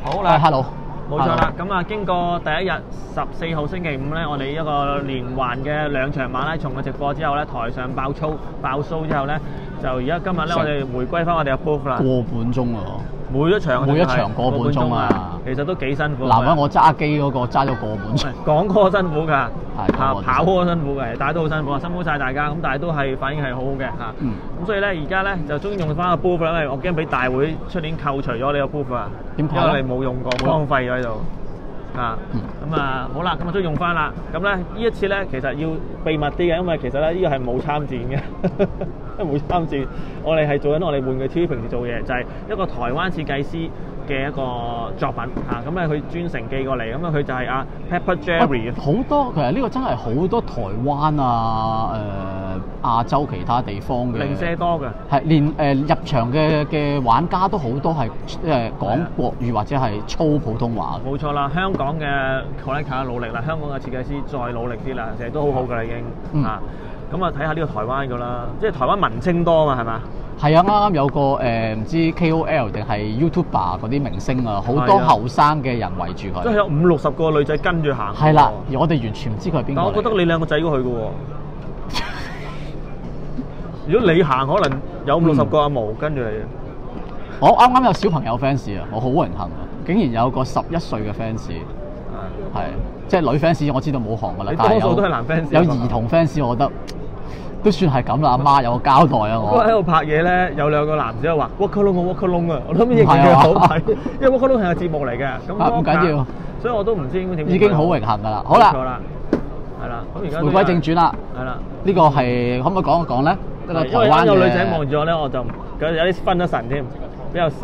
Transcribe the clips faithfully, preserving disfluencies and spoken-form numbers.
好啦 ，hello， 冇錯啦。咁啊，經過第一日十四號星期五咧，我哋一個連環嘅兩場馬拉松嘅直播之後咧，台上爆粗爆 show 之後咧，就而家今日咧，我哋回歸翻我哋嘅 booth 啦。 個半鐘喎， 每一場每一場個半鐘啊， 其實都幾辛苦。 嗱，我揸機嗰個揸咗個半鐘， 講嗰個辛苦㗎，嚇係跑嗰個辛苦嘅，大家都好辛苦啊，辛苦晒大家。咁但係都係反應係好好嘅嚇。 嗯。 咁所以咧，而家咧就終於用翻個 booth 啦，因為我驚俾大會出年扣除咗你個 booth 啊。 點解咧？ 因為你冇用過，荒廢咗喺度。啊，咁啊好啦，咁啊都用翻啦。咁咧呢一次咧，其實要秘密啲嘅，因為其實咧呢個係冇參戰嘅，因為冇參戰。我哋係做緊我哋玩具 T V 平時做嘢，就係一個台灣設計師嘅一個作品嚇。咁咧佢專程寄過嚟，咁啊佢就係阿 Pepper Jerry。 好多其實呢個真係好多台灣啊、誒亞洲其他地方嘅零舍多嘅， 係連誒入場嘅嘅玩家都好多係誒講國語或者係操普通話。 冇錯啦，香港嘅 collector 努力啦，香港嘅設計師再努力啲啦，其實都好好㗎啦已經嚇。咁啊睇下呢個台灣㗎啦，即係台灣文青多嘛係嘛？ 係啊，啱啱有個誒唔知 K O L 定係 YouTuber 嗰啲明星啊，好多後生嘅人圍住佢。 即係有五六十個女仔跟住行。 係啦，而我哋完全唔知佢係邊個。 但我覺得你兩個仔要去嘅喎。如果你行，可能有五六十個阿毛跟住你。 我啱啱有小朋友 fans 啊，我好榮幸啊，竟然有個十一歲嘅 fans。係，即係女 fans 我知道冇行㗎啦，但係有多數都係男 fans。 有兒童 fans，我覺得都算係咁啦。阿媽有個交代啊，我。 不過喺度拍嘢咧，有兩個男仔又話 Walk along 我 Walk along 啊，我諗應該幾好睇，因為 Walk along 係個節目嚟嘅，咁唔緊要， 所以我都唔知應該點。 已經好榮幸㗎啦，好啦， 冇錯啦，係啦，咁而家回歸正傳啦， 係啦， 呢個係可唔可以講一講咧？一個台灣嘅有女仔望住我咧，我就有有啲分咗神添，比較少。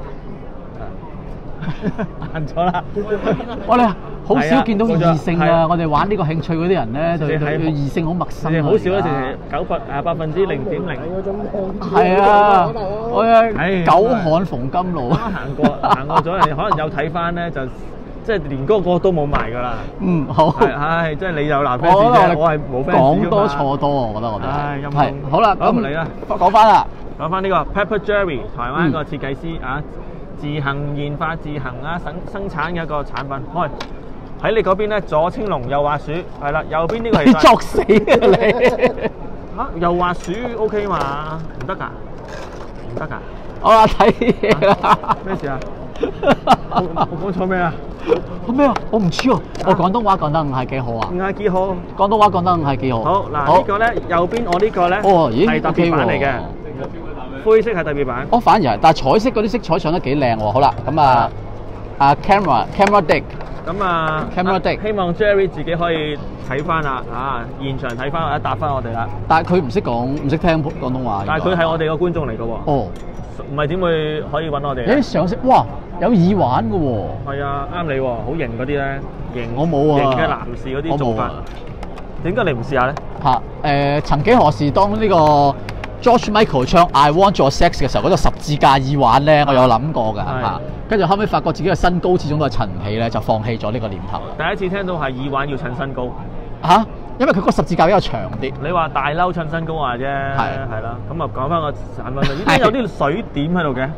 硬咗啦！ 我哋好少見到異性啊！我哋玩呢個興趣嗰啲人咧，對對異性好陌生啊！ 好少咧，淨係九百誒百分之零點零。 係啊！我嘅久旱逢甘露。 行過行過咗，人可能有睇翻咧，就即係連嗰個都冇埋㗎啦。 嗯，好。 係係，即係你有男 fans 啫，我係冇 fans。 講多錯多，我覺得我哋。 唉， 係好啦，咁嚟啦， 講翻啦， 講翻呢個 Pepper Jerry， 台灣一個設計師啊。自行研發、自行啊生生產嘅一個產品。喂，喺你嗰邊咧，左青龍右滑鼠，係啦，右邊呢個係。 你作死啊你！ 嚇，右滑鼠 OK 嘛？唔得㗎，唔得㗎。 我話睇嘢啦。 咩事啊？我我講錯咩啊？ 咩啊？我唔知喎。我廣東話講得唔係幾好啊？ 唔係幾好。 廣東話講得唔係幾好。 好嗱，呢個咧右邊我呢個咧， 哦，咦， 係特別版嚟嘅。灰色係特別版， 我反而係，但係彩色嗰啲色彩上得幾靚喎。好啦，咁啊，啊 camera camera Dick， 咁啊 camera Dick， 希望 Jerry 自己可以睇翻啦，啊現場睇翻或者答翻我哋啦。 但係佢唔識講，唔識聽廣東話。 但係佢係我哋個觀眾嚟嘅喎。哦，唔係點會可以揾我哋？ 誒上色，哇，有耳環嘅喎。 係啊，啱你喎，好型嗰啲咧，型我冇啊， 型嘅男士嗰啲做法。點解你唔試下咧？ 嚇誒，曾幾何時當呢個 George Michael 唱 I Want Your Sex 嘅時候，嗰個十字架耳環咧，我有諗過㗎嚇。跟住後尾發覺自己嘅身高始終都係襯唔起咧，就放棄咗呢個念頭。 第一次聽到係耳環要襯身高嚇，因為佢個十字架比較長啲。 你話大褸襯身高話啫，係係啦。咁啊講翻個產品啦，依家有啲水點喺度嘅，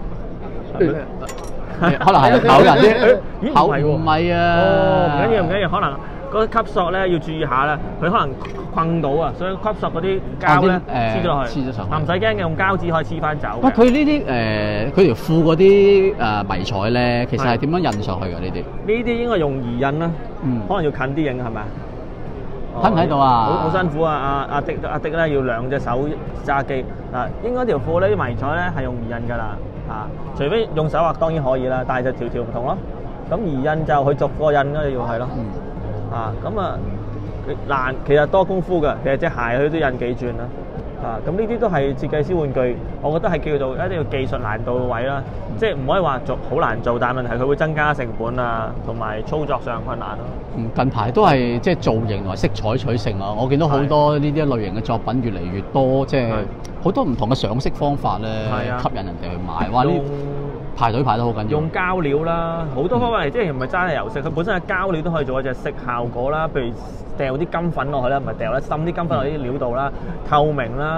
可能係有人啲， 咦唔係喎， 唔係啊， 哦唔緊要唔緊要，可能。嗰啲吸索咧要注意下啦，佢可能困到啊，所以吸索嗰啲膠咧黐咗落去，黐咗上去。唔使驚嘅，用膠紙可以黐翻走。 喂，佢呢啲誒，佢條褲嗰啲誒迷彩咧，其實係點樣印上去㗎？呢啲呢啲應該用移印啦，嗯，可能要近啲影係咪啊？ 睇唔睇到啊？ 好好辛苦啊！阿阿迪阿迪咧要兩隻手揸機嗱，應該條褲咧啲迷彩咧係用移印㗎啦嚇，除非用手畫當然可以啦，但係就條條唔同咯。咁移印就佢逐個印啦，要係咯。啊，咁啊難，其實多功夫㗎。其實隻鞋佢都印幾轉啦。啊，咁呢啲都係設計師玩具，我覺得係叫做一定要技術難度嘅位啦。嗯、即係唔可以話做好難做，但係問題佢會增加成本啊，同埋操作上困難咯。 嗯，近排都係即係造型同埋色彩取勝啊！我見到好多呢啲類型嘅作品越嚟越多，即係好多唔同嘅上色方法咧，吸引人哋去買。哇！呢排隊排得好緊要， 用膠料啦，好多方法嚟，即係唔係齋係油色，佢本身嘅膠料都可以做一隻色效果啦。譬如掉啲金粉落去啦，唔係掉啦，滲啲金粉落啲料度啦，透明啦，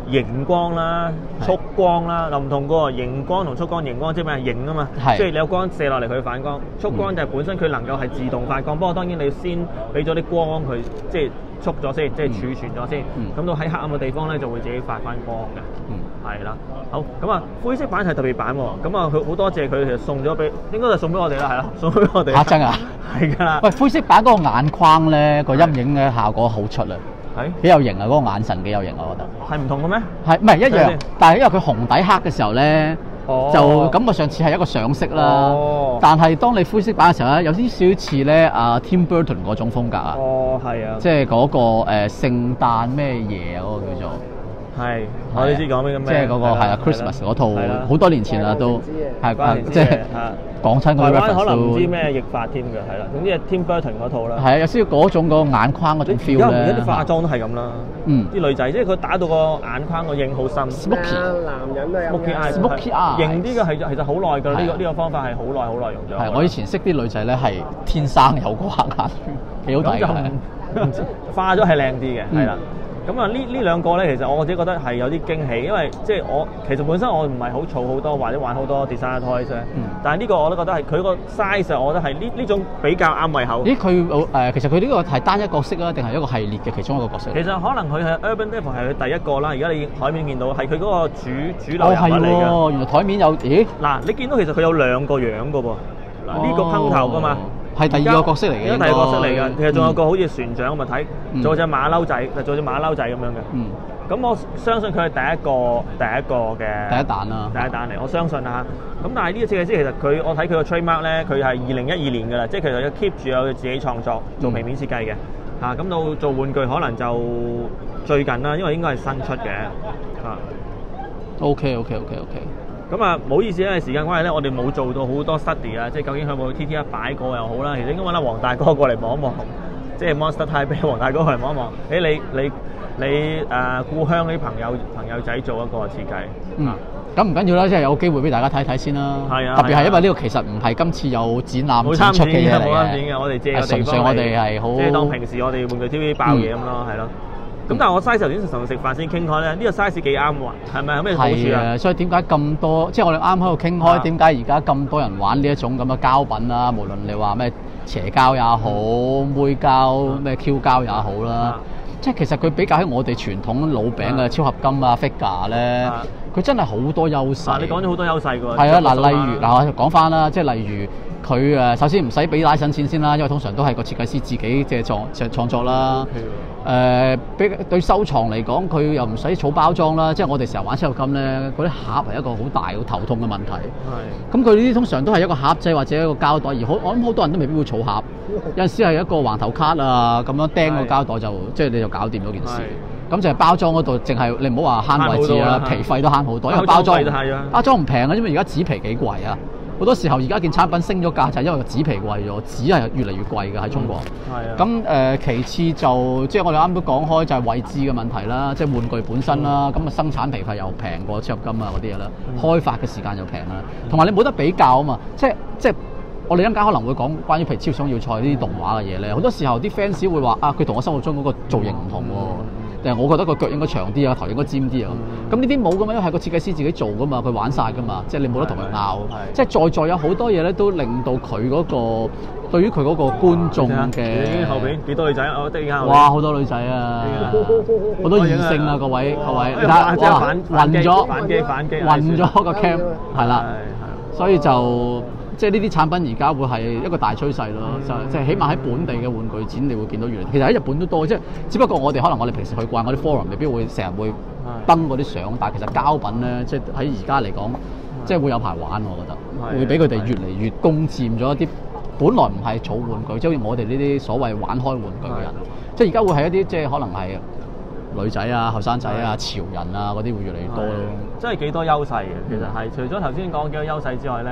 熒光啦、束光啦，就唔同個熒光同束光，熒光即係咩？熒啊嘛，即係你有光射落嚟佢反光，束光就係本身佢能夠係自動發光，不過當然你要先俾咗啲光佢，即係縮咗先，即係儲存咗先，咁到喺黑暗嘅地方咧就會自己發翻光嘅。嗯，係啦。好，咁啊灰色版係特別版喎，咁啊佢好多謝佢其實送咗俾，應該就送俾我哋啦，係啦，送俾我哋。 嚇真啊！ 係㗎。 喂，灰色版嗰個眼框咧，個陰影嘅效果好出啊！係幾有型啊！嗰個眼神幾有型，我覺得。係唔同嘅咩？係唔係一樣？但係因為佢紅底黑嘅時候咧，哦、就感覺上似係一個上色啦。哦、但係當你灰色版嘅時候咧，有啲少少似咧啊 Tim Burton 嗰種風格啊。哦，係啊。即係嗰個誒、呃、聖誕咩嘢啊？嗰、那個叫做。係，我哋知講咩嘅咩？即係嗰個係啊 Christmas 嗰套，好多年前啦都係啊，即係講親嗰啲 reference 都。台灣可能唔知咩譯法添嘅，係啦，總之係 Tim Burton 嗰套啦。係啊，有少少嗰種嗰個眼框嗰種 feel 咧。而家而家啲化妝都係咁啦。嗯。啲女仔即係佢打到個眼框個影好深。Smoky。男人都有。Smoky eye。Smoky eye。型啲嘅係其實好耐㗎啦，呢個呢個方法係好耐好耐用咗。係，我以前識啲女仔咧係天生有個黑眼，幾好睇嘅。化咗係靚啲嘅，係啦。咁啊，呢呢兩個咧，其實我自己覺得係有啲驚喜，因為即係我其實本身我唔係好儲好多或者玩好多 designer toys 啫。嗯。但係呢個我都覺得係佢個 size，我覺得係呢呢種比較啱胃口。咦？佢誒、呃、其實佢呢個係單一角色啊，定係一個系列嘅其中一個角色？其實可能佢係 Urban Devil 係佢第一個啦。而家你台面見到係佢嗰個主主流人物嚟嘅。哦，原來台面有咦？嗱，你見到其實佢有兩個樣嘅噃。嗱、哦，呢個坑頭㗎嘛。係第二個角色嚟嘅，而家第二個角色嚟嘅，其實仲有個好似船長咁啊，睇做隻馬騮仔，做隻馬騮仔咁樣嘅。嗯。咁我相信佢係第一個第一個嘅。第一彈啦。第一彈嚟，我相信啊。咁但係呢個設計師其實佢，我睇佢個 trademark 咧，佢係二零一二年㗎啦，即係其實要 keep 住有佢自己創作做平面設計嘅。嚇、嗯，咁、啊、到做玩具可能就最近啦，因為應該係新出嘅。嚇。OK OK OK OK。咁啊，唔好意思因為時間關係咧，我哋冇做到好多 study 啊，即係究竟佢有冇 T T 一擺過又好啦。其實應該揾阿黃大哥過嚟望一望，即係 Monster Taipei 黃大哥過嚟望一望。誒、欸，你你你誒、呃、故鄉啲朋友朋友仔做一個設計。嗯。咁唔緊要啦，即係有機會俾大家睇睇先啦。係啊。特別係因為呢個其實唔係今次有展覽展出嘅嘢嚟嘅。冇參展嘅，我哋借個地方。純粹我哋係好。即係當平時我哋玩具 T V 爆嘢咁咯，係咯、嗯。咁但係我 size 頭先同佢食飯先傾開咧，呢、這個 size 幾啱喎，係咪有咩好處啊？係啊，所以點解咁多？即係我哋啱喺度傾開，點解而家咁多人玩呢一種咁嘅膠品啊？無論你話咩斜膠也好，妹膠咩 Q 膠也好啦，即係其實佢比較喺我哋傳統老餅嘅超合金啊 figure 咧，佢真係好多優勢。啊、你講咗好多優勢㗎。係啊，嗱，例如嗱，我講翻啦，即係例如。佢誒首先唔使俾拉神錢先啦，因為通常都係個設計師自己嘅創創創作啦。誒，俾對收藏嚟講，佢又唔使儲包裝啦。即係我哋成日玩超合金咧，嗰啲盒係一個好大好頭痛嘅問題。係。咁佢呢啲通常都係一個盒仔或者一個膠袋，而好我諗好多人都未必會儲盒。有陣時係一個橫頭卡啊，咁樣釘個膠袋就即係你就搞掂咗件事。咁就係包裝嗰度，淨係你唔好話慳位置啦，皮費都慳好多，因為包裝包裝唔平啊，因為而家紙皮幾貴啊。好多時候而家件產品升咗價就係因為個紙皮貴咗，紙係越嚟越貴嘅喺中國。係啊、嗯。咁誒、呃，其次就即係我哋啱啱都講開就係位置嘅問題啦，即係玩具本身啦，咁啊、嗯、生產皮費又平過超合金啊嗰啲嘢啦，嗯、開發嘅時間又平啦，同埋你冇得比較啊嘛，即係即係我哋一陣間可能會講關於譬如超想要塞呢啲動畫嘅嘢咧，好多時候啲 fans 會話啊，佢同我心目中嗰個造型唔同喎。嗯誒，我覺得個腳應該長啲啊，頭應該尖啲啊。咁呢啲冇噶嘛，因為係個設計師自己做噶嘛，佢玩晒噶嘛，即係你冇得同佢拗。即係在在有好多嘢咧，都令到佢嗰個對於佢嗰個觀眾嘅後邊幾多女仔啊？我的眼哇，好多女仔啊，好多異性啊，各位各位，你睇哇，暈咗，反機反機，暈咗個 cam 係啦，所以就。即係呢啲產品而家會係一個大趨勢咯，就即係起碼喺本地嘅玩具展，你會見到越嚟。其實喺日本都多，即係只不過我哋可能我哋平時去慣嗰啲 forum，未必會成日會登嗰啲相，但係其實膠品咧，即係喺而家嚟講，即係會有排玩，我覺得會俾佢哋越嚟越攻佔咗一啲本來唔係儲玩具，即係好似我哋呢啲所謂玩開玩具嘅人，即係而家會係一啲即係可能係女仔啊、後生仔啊、潮人啊嗰啲會越嚟越多咯。真係幾多優勢嘅，其實係除咗頭先講幾多優勢之外咧。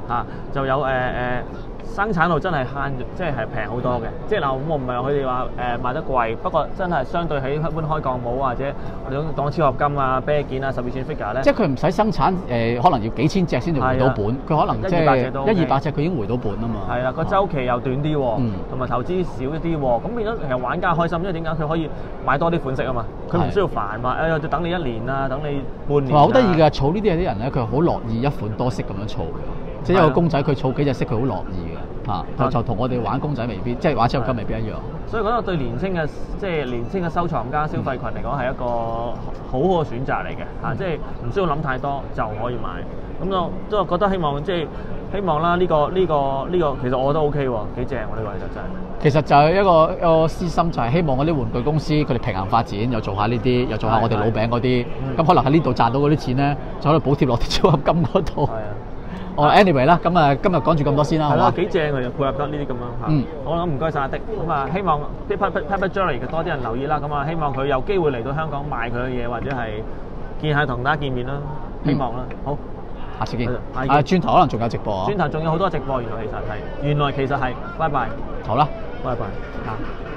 嚇，就有誒誒。呃生產度真係慳，即係係平好多嘅。即係嗱，我唔係話佢哋話誒賣得貴，不過真係相對喺一般開鋼帽或者我哋講超合金啊、啤件啊、十二寸 figure 咧， 即係佢唔使生產誒、呃，可能要幾千隻先至回到本，佢可能即係一二百隻佢已經回到本啊嘛。係啦， 個週期又短啲，同埋投資少一啲，咁變咗其實玩家開心，因為點解佢可以買多啲款式啊嘛，佢唔需要煩嘛，誒要等你一年啊，等你半年。好得意㗎，儲呢啲嘢啲人咧，佢好樂意一款多色咁樣儲嘅，即係一個公仔佢儲幾隻色佢好樂意嘅。嚇，就就同我哋玩公仔未必，即係玩超合金未必一樣。所以覺得對年青嘅即係年青嘅收藏家消費群嚟講係一個好好嘅選擇嚟嘅嚇，即係唔需要諗太多就可以買。咁就都係覺得希望即係希望啦，呢個呢個呢個其實我覺得 OK 喎，幾正喎呢個其實真係。其實就係一個一個私心，就係希望嗰啲玩具公司佢哋平衡發展，又做下呢啲，又做下我哋老餅嗰啲。咁可能喺呢度賺到嗰啲錢咧，就可以補貼落啲超合金嗰度。哦 ，anyway 啦，咁啊，今日講住咁多先啦，係啦，幾正嘅，配合得呢啲咁樣嚇。嗯，好啦，唔該曬阿迪，咁啊，希望 Pepper Jewelry 嘅多啲人留意啦，咁啊，希望佢有機會嚟到香港賣佢嘅嘢，或者係見下同大家見面啦，希望啦，好，下次見。啊，轉頭可能仲有直播啊。轉頭仲有好多直播，原來其實係，原來其實係，拜拜。好啦，拜拜。啊。